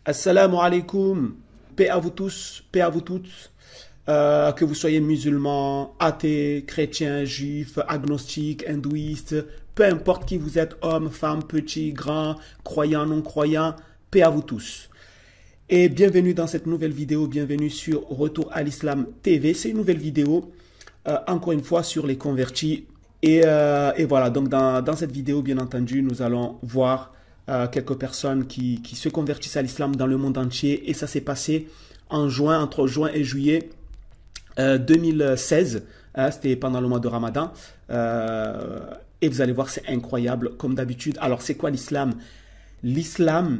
Assalamu alaikum, paix à vous tous, paix à vous toutes, que vous soyez musulmans, athées, chrétiens, juifs, agnostiques, hindouistes, peu importe qui vous êtes, hommes, femmes, petits, grands, croyants, non-croyants, paix à vous tous. Et bienvenue dans cette nouvelle vidéo, bienvenue sur Retour à l'Islam TV. C'est une nouvelle vidéo, encore une fois, sur les convertis. Et voilà, donc dans cette vidéo, bien entendu, nous allons voir quelques personnes qui se convertissent à l'islam dans le monde entier. Et ça s'est passé en juin, entre juin et juillet 2016. C'était pendant le mois de Ramadan. Et vous allez voir, c'est incroyable, comme d'habitude. Alors, c'est quoi l'islam? L'islam,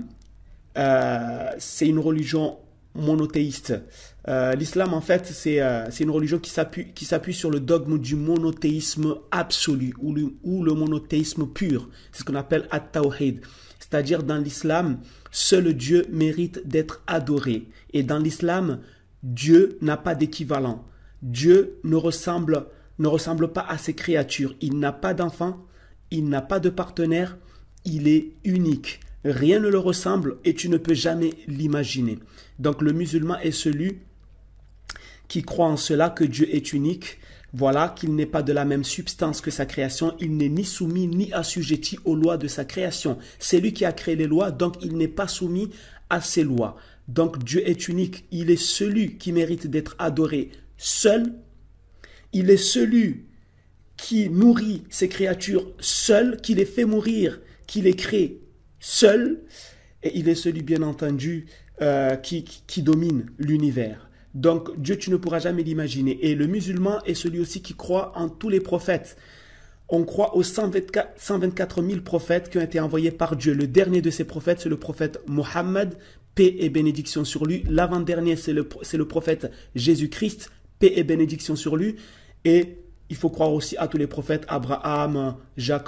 c'est une religion monothéiste. L'islam, en fait, c'est une religion qui s'appuie sur le dogme du monothéisme absolu ou le monothéisme pur. C'est ce qu'on appelle at-tawhid. C'est-à-dire, dans l'islam, seul Dieu mérite d'être adoré. Et dans l'islam, Dieu n'a pas d'équivalent. Dieu ne ressemble pas à ses créatures. Il n'a pas d'enfant, il n'a pas de partenaire, il est unique. Rien ne le ressemble et tu ne peux jamais l'imaginer. Donc le musulman est celui qui croit en cela, que Dieu est unique. Voilà, qu'il n'est pas de la même substance que sa création. Il n'est ni soumis ni assujetti aux lois de sa création. C'est lui qui a créé les lois, donc il n'est pas soumis à ses lois. Donc Dieu est unique. Il est celui qui mérite d'être adoré seul. Il est celui qui nourrit ses créatures seul, qui les fait mourir, qui les crée seul, et il est celui, bien entendu, qui domine l'univers. Donc, Dieu, tu ne pourras jamais l'imaginer. Et le musulman est celui aussi qui croit en tous les prophètes. On croit aux 124 000 prophètes qui ont été envoyés par Dieu. Le dernier de ces prophètes, c'est le prophète Mohammed, paix et bénédiction sur lui. L'avant-dernier, c'est le prophète Jésus-Christ, paix et bénédiction sur lui. Et il faut croire aussi à tous les prophètes, Abraham,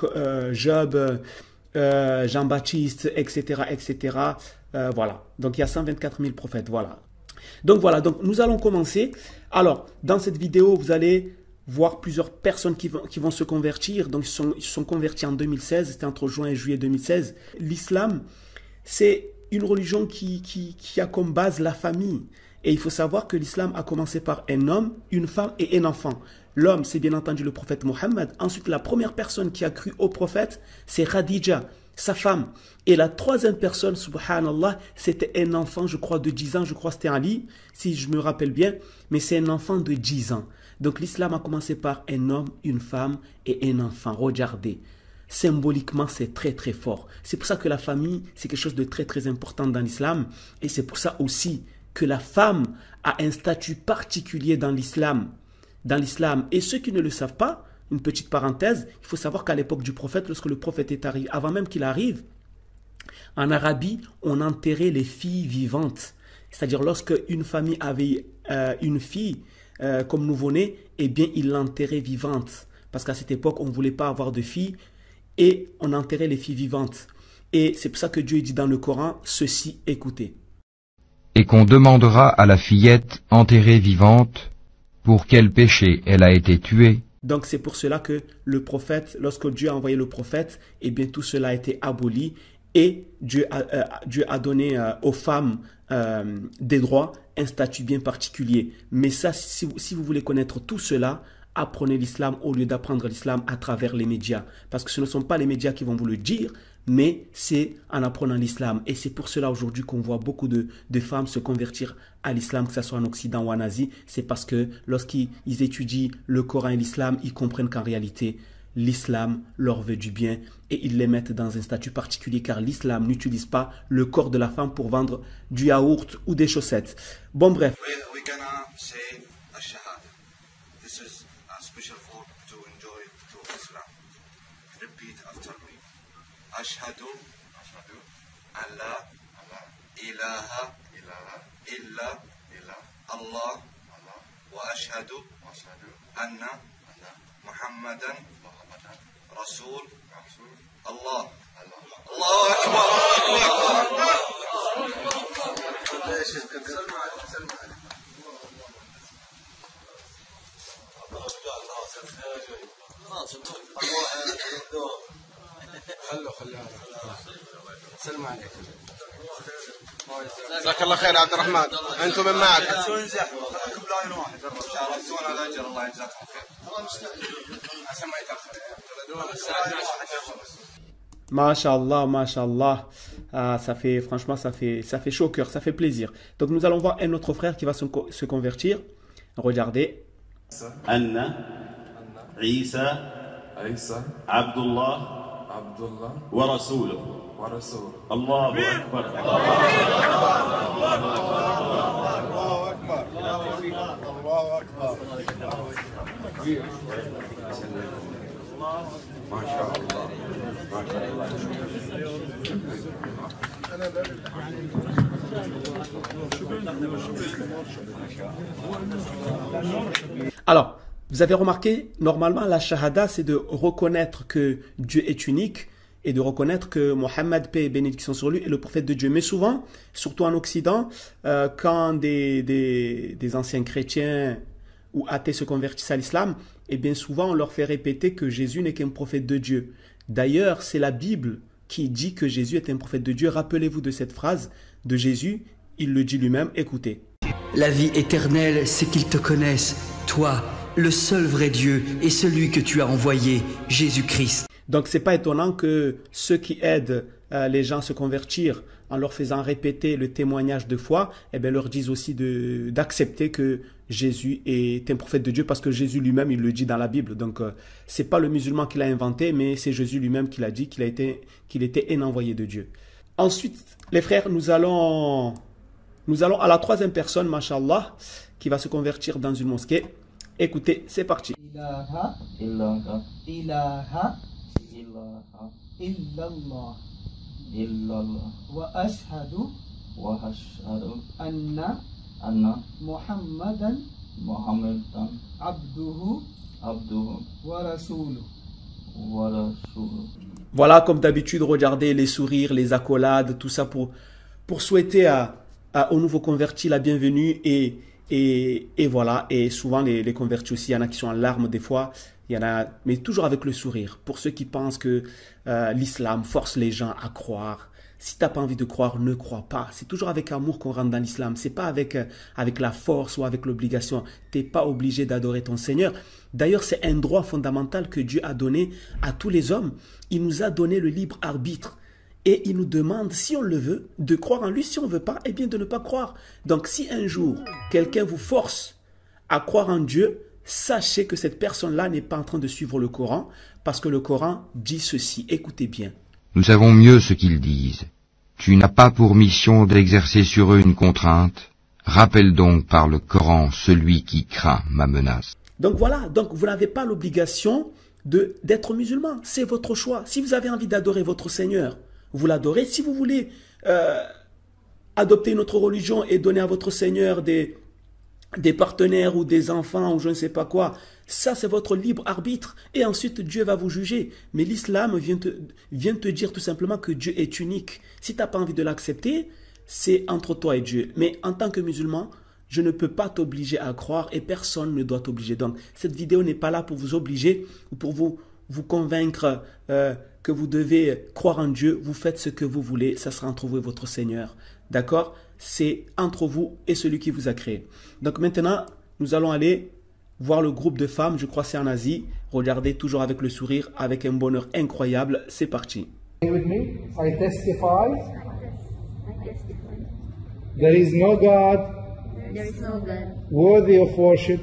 Job, Jean-Baptiste, etc., etc. Voilà. Donc, il y a 124 000 prophètes. Voilà. Donc, voilà. Donc, nous allons commencer. Alors, dans cette vidéo, vous allez voir plusieurs personnes qui vont se convertir. Donc, ils se sont convertis en 2016. C'était entre juin et juillet 2016. L'islam, c'est une religion qui a comme base la famille. Et il faut savoir que l'islam a commencé par un homme, une femme et un enfant. L'homme, c'est bien entendu le prophète Mohammed. Ensuite, la première personne qui a cru au prophète, c'est Khadija, sa femme. Et la troisième personne, subhanallah, c'était un enfant, je crois, de 10 ans. Je crois que c'était Ali, si je me rappelle bien. Mais c'est un enfant de 10 ans. Donc l'islam a commencé par un homme, une femme et un enfant. Regardez. Symboliquement, c'est très très fort. C'est pour ça que la famille, c'est quelque chose de très très important dans l'islam. Et c'est pour ça aussi que la femme a un statut particulier dans l'islam. Et ceux qui ne le savent pas, une petite parenthèse, il faut savoir qu'à l'époque du prophète, lorsque le prophète est arrivé, avant même qu'il arrive, en Arabie, on enterrait les filles vivantes. C'est-à-dire lorsque une famille avait une fille comme nouveau-né, eh bien, ils l'enterraient vivante. Parce qu'à cette époque, on ne voulait pas avoir de filles et on enterrait les filles vivantes. Et c'est pour ça que Dieu dit dans le Coran, ceci, écoutez. Et qu'on demandera à la fillette enterrée vivante pour quel péché elle a été tuée. Donc c'est pour cela que le prophète, lorsque Dieu a envoyé le prophète, eh bien tout cela a été aboli et Dieu a donné aux femmes des droits, un statut bien particulier. Mais ça, si vous voulez connaître tout cela, apprenez l'islam au lieu d'apprendre l'islam à travers les médias. Parce que ce ne sont pas les médias qui vont vous le dire, mais c'est en apprenant l'islam. Et c'est pour cela aujourd'hui qu'on voit beaucoup de femmes se convertir à l'islam, que ce soit en Occident ou en Asie. C'est parce que lorsqu'ils étudient le Coran et l'islam, ils comprennent qu'en réalité, l'islam leur veut du bien et ils les mettent dans un statut particulier car l'islam n'utilise pas le corps de la femme pour vendre du yaourt ou des chaussettes. Bon, bref. أشهد أن لا إله إلا الله وأشهد أن محمدا رسول الله. الله أكبر. خلوا خلوها سلم عليك. جزاك الله خير يا عبد الرحمن انتم من معك تنزح كم لاين واحد شاركتونا على الاجر الله يجزاكم خير عشان ما يتاخر Masha'Allah, Masha'Allah. Ah, franchement, ça fait chaud au cœur, ça fait plaisir. Donc nous allons voir un autre frère qui va se convertir. Regardez. Anna, Isa, Abdullah, wa Rasuluh. Allahu Akbar. Alors, vous avez remarqué, normalement, la shahada, c'est de reconnaître que Dieu est unique et de reconnaître que Mohammed, paix et bénédiction sur lui, est le prophète de Dieu. Mais souvent, surtout en Occident, quand des anciens chrétiens ou athées se convertissent à l'islam, et bien souvent on leur fait répéter que Jésus n'est qu'un prophète de Dieu. D'ailleurs, c'est la Bible qui dit que Jésus est un prophète de Dieu. Rappelez-vous de cette phrase de Jésus, il le dit lui-même, écoutez. La vie éternelle, c'est qu'ils te connaissent, toi, le seul vrai Dieu et celui que tu as envoyé, Jésus-Christ. Donc c'est pas étonnant que ceux qui aident les gens à se convertir en leur faisant répéter le témoignage de foi, eh bien, leur disent aussi d'accepter que Jésus est un prophète de Dieu, parce que Jésus lui-même, il le dit dans la Bible. Donc, c'est pas le musulman qui l'a inventé, mais c'est Jésus lui-même qui l'a dit qu'il était un envoyé de Dieu. Ensuite, les frères, nous allons à la troisième personne, mashallah, qui va se convertir dans une mosquée. Écoutez, c'est parti. Ilaha, ilaha, ilaha, illallah. Wa ashhadu anna Muhammadan abduhu wa rasuluh. Voilà, comme d'habitude, regardez les sourires, les accolades, tout ça pour souhaiter aux nouveaux convertis la bienvenue et voilà. Et souvent les convertis aussi, il y en a qui sont en larmes des fois. Il y en a, mais toujours avec le sourire. Pour ceux qui pensent que l'islam force les gens à croire. Si tu n'as pas envie de croire, ne crois pas. C'est toujours avec amour qu'on rentre dans l'islam. C'est pas avec la force ou avec l'obligation. Tu n'es pas obligé d'adorer ton Seigneur. D'ailleurs, c'est un droit fondamental que Dieu a donné à tous les hommes. Il nous a donné le libre arbitre. Et il nous demande, si on le veut, de croire en lui. Si on ne veut pas, eh bien de ne pas croire. Donc si un jour, quelqu'un vous force à croire en Dieu, sachez que cette personne-là n'est pas en train de suivre le Coran, parce que le Coran dit ceci. Écoutez bien. Nous savons mieux ce qu'ils disent. Tu n'as pas pour mission d'exercer sur eux une contrainte. Rappelle donc par le Coran celui qui craint ma menace. Donc voilà, donc vous n'avez pas l'obligation d'être musulman. C'est votre choix. Si vous avez envie d'adorer votre Seigneur, vous l'adorez. Si vous voulez adopter une autre religion et donner à votre Seigneur des partenaires ou des enfants ou je ne sais pas quoi, ça c'est votre libre arbitre et ensuite Dieu va vous juger. Mais l'islam vient te dire tout simplement que Dieu est unique. Si tu n'as pas envie de l'accepter, c'est entre toi et Dieu. Mais en tant que musulman, je ne peux pas t'obliger à croire et personne ne doit t'obliger. Donc cette vidéo n'est pas là pour vous obliger ou pour vous convaincre que vous devez croire en Dieu. Vous faites ce que vous voulez, ça sera entre vous et votre Seigneur. D'accord? C'est entre vous et celui qui vous a créé. Donc maintenant, nous allons aller voir le groupe de femmes, je crois que c'est en Asie. Regardez, toujours avec le sourire, avec un bonheur incroyable. C'est parti. With me, I testify there is no God worthy of worship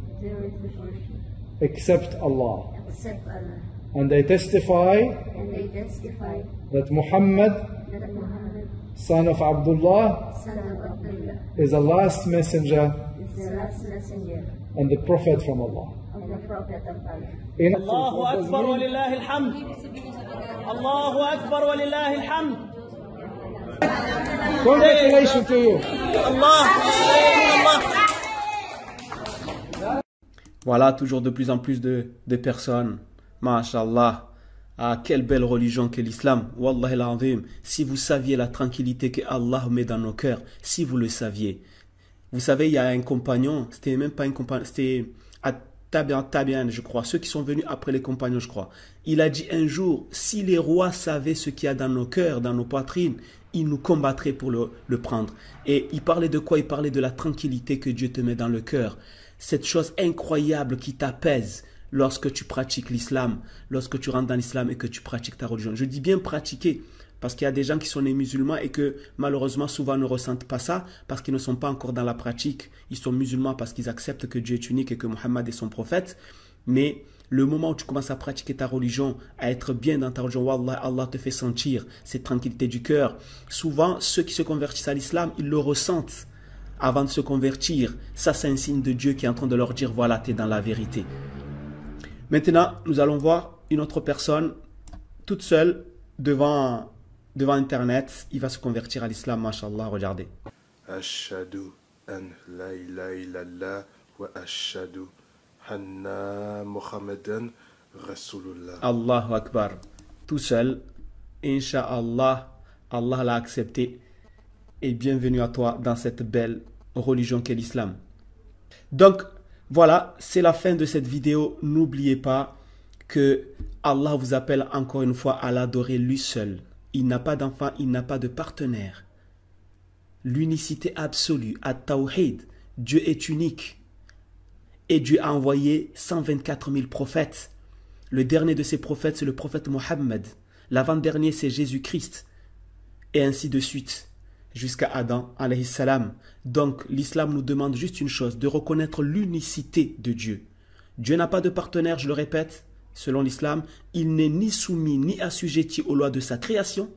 except Allah. And I testify that Muhammad, son of Abdullah, is the last messenger and the prophet from Allah. Allahu Akbar wa lillahi alhamd. Allahu Akbar wa lillahi alhamd. Congratulations to you. Allah. Voilà, toujours de plus en plus de personnes. Masha'Allah. Ah, quelle belle religion qu'est l'islam. Wallahi al-azim. Si vous saviez la tranquillité que Allah met dans nos cœurs, si vous le saviez. Vous savez, il y a un compagnon, c'était même pas un compagnon, c'était Tabian, je crois, ceux qui sont venus après les compagnons, je crois. Il a dit un jour, si les rois savaient ce qu'il y a dans nos cœurs, dans nos poitrines, il nous combattrait pour le prendre. Et il parlait de quoi? Il parlait de la tranquillité que Dieu te met dans le cœur. Cette chose incroyable qui t'apaise lorsque tu pratiques l'islam, lorsque tu rentres dans l'islam et que tu pratiques ta religion. Je dis bien pratiquer, parce qu'il y a des gens qui sont nés musulmans et que malheureusement souvent ne ressentent pas ça parce qu'ils ne sont pas encore dans la pratique. Ils sont musulmans parce qu'ils acceptent que Dieu est unique et que Mohammed est son prophète. Mais le moment où tu commences à pratiquer ta religion, à être bien dans ta religion, Wallah, Allah te fait sentir cette tranquillité du cœur. Souvent, ceux qui se convertissent à l'islam, ils le ressentent avant de se convertir. Ça, c'est un signe de Dieu qui est en train de leur dire, voilà, tu es dans la vérité. Maintenant, nous allons voir une autre personne, toute seule, devant Internet. Il va se convertir à l'islam, mashallah, regardez. Ashhadu an la ilaha illallah wa ashhadu anna Muhammadan Rasulullah. Allahu Akbar. Tout seul, Inch'Allah, Allah l'a accepté. Et bienvenue à toi dans cette belle religion qu'est l'islam. Donc, voilà, c'est la fin de cette vidéo. N'oubliez pas que Allah vous appelle encore une fois à l'adorer lui seul. Il n'a pas d'enfant, il n'a pas de partenaire. L'unicité absolue, at-tawhid, Dieu est unique. Et Dieu a envoyé 124 000 prophètes. Le dernier de ces prophètes, c'est le prophète Mohammed. L'avant-dernier, c'est Jésus-Christ. Et ainsi de suite, jusqu'à Adam, alayhi salam. Donc, l'islam nous demande juste une chose, de reconnaître l'unicité de Dieu. Dieu n'a pas de partenaire, je le répète, selon l'islam. Il n'est ni soumis, ni assujetti aux lois de sa création.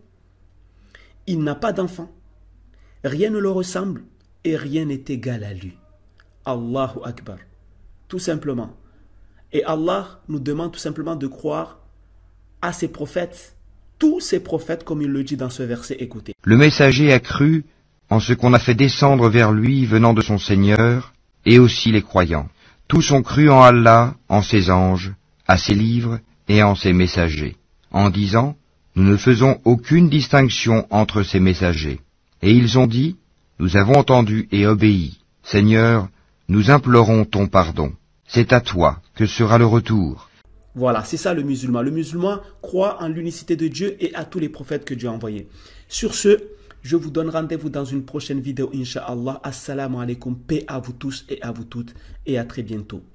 Il n'a pas d'enfant. Rien ne le ressemble et rien n'est égal à lui. Allahu Akbar. Tout simplement. Et Allah nous demande tout simplement de croire à ses prophètes, tous ses prophètes, comme il le dit dans ce verset, écoutez. Le messager a cru en ce qu'on a fait descendre vers lui venant de son Seigneur, et aussi les croyants. Tous ont cru en Allah, en ses anges, à ses livres et en ses messagers, en disant, nous ne faisons aucune distinction entre ces messagers. Et ils ont dit, nous avons entendu et obéi. Seigneur, nous implorons ton pardon. C'est à toi que sera le retour. Voilà, c'est ça le musulman. Le musulman croit en l'unicité de Dieu et à tous les prophètes que Dieu a envoyés. Sur ce, je vous donne rendez-vous dans une prochaine vidéo, Inch'Allah. Assalamu alaikum, paix à vous tous et à vous toutes, et à très bientôt.